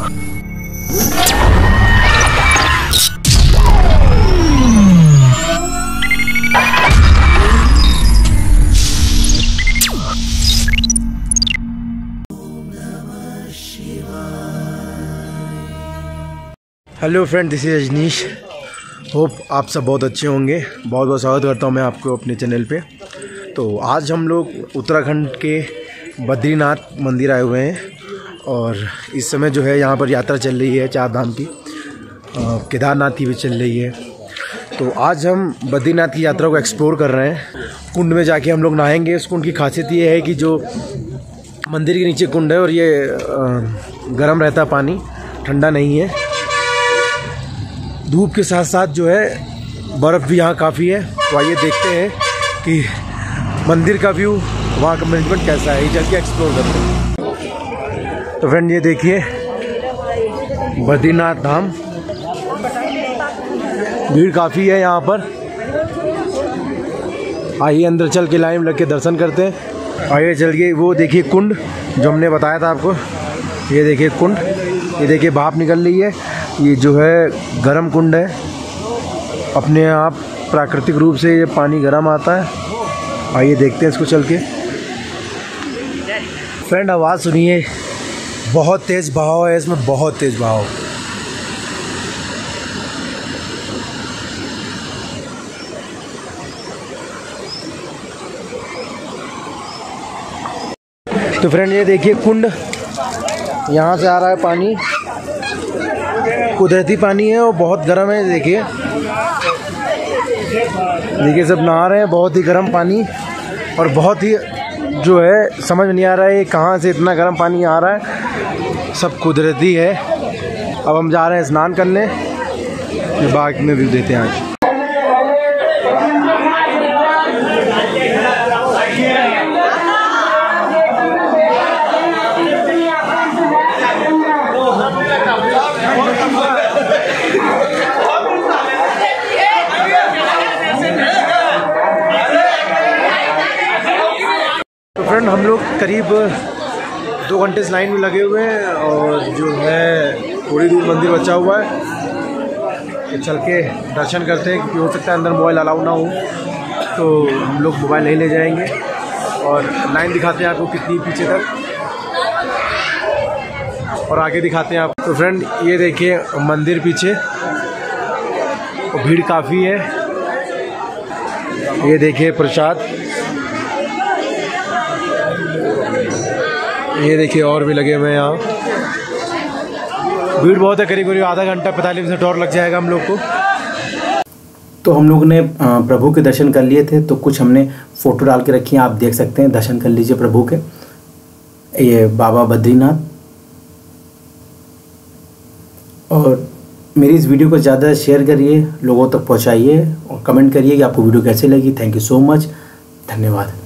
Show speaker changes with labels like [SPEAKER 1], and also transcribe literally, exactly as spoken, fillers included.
[SPEAKER 1] Hello friend, this is Rajneesh. Hope आप सब बहुत अच्छे होंगे। बहुत बहुत स्वागत करता हूं मैं आपको अपने चैनल पे। तो आज हम लोग उत्तराखंड के बद्रीनाथ मंदिर आए हुए हैं और इस समय जो है यहाँ पर यात्रा चल रही है चार धाम की, केदारनाथ की भी चल रही है। तो आज हम बद्रीनाथ की यात्रा को एक्सप्लोर कर रहे हैं। कुंड में जाके हम लोग नहाएंगे। इस कुंड की खासियत ये है कि जो मंदिर के नीचे कुंड है और ये गर्म रहता पानी, ठंडा नहीं है। धूप के साथ साथ जो है बर्फ़ भी यहाँ काफ़ी है। तो आइए देखते हैं कि मंदिर का व्यू, वहाँ का मैनेजमेंट कैसा है, ये चल के एक्सप्लोर करते हैं। तो फ्रेंड ये देखिए बद्रीनाथ धाम, भीड़ काफ़ी है यहाँ पर। आइए अंदर चल के लाइन लग के दर्शन करते हैं। आइए चल के वो देखिए कुंड जो हमने बताया था आपको, ये देखिए कुंड, ये देखिए भाप निकल रही है। ये जो है गरम कुंड है, अपने आप प्राकृतिक रूप से ये पानी गरम आता है। आइए देखते हैं इसको चल के। फ्रेंड आवाज़ सुनिए, बहुत तेज़ बहाव है इसमें, बहुत तेज़ बहाव। तो फ्रेंड ये देखिए कुंड, यहाँ से आ रहा है पानी, कुदरती पानी है और बहुत गर्म है। देखिए देखिए सब नहा रहे हैं, बहुत ही गर्म पानी और बहुत ही जो है समझ नहीं आ रहा है कहाँ से इतना गर्म पानी आ रहा है। सब कुदरती है। अब हम जा रहे हैं स्नान करने, बाग में भी देते हैं आज। फ्रेंड हम लोग करीब दो घंटे इस लाइन में लगे हुए हैं और जो है थोड़ी दूर मंदिर बचा हुआ है। तो चल के दर्शन करते हैं, क्योंकि हो सकता है अंदर मोबाइल अलाउ ना हो, तो हम लोग मोबाइल नहीं ले जाएंगे। और लाइन दिखाते हैं आपको कितनी पीछे तक, और आगे दिखाते हैं आप। तो फ्रेंड ये देखिए मंदिर पीछे, और भीड़ काफ़ी है। ये देखिए प्रसाद, ये देखिए और भी लगे हुए हैं यहाँ। भीड़ बहुत है, करीब करीब आधा घंटा पैंतालीस मिनट और लग जाएगा हम लोग को।
[SPEAKER 2] तो हम लोग ने प्रभु के दर्शन कर लिए थे, तो कुछ हमने फ़ोटो डाल के रखी हैं, आप देख सकते हैं। दर्शन कर लीजिए प्रभु के, ये बाबा बद्रीनाथ। और मेरी इस वीडियो को ज़्यादा शेयर करिए, लोगों तक पहुँचाइए और कमेंट करिए कि आपको वीडियो कैसे लगी। थैंक यू सो मच, धन्यवाद।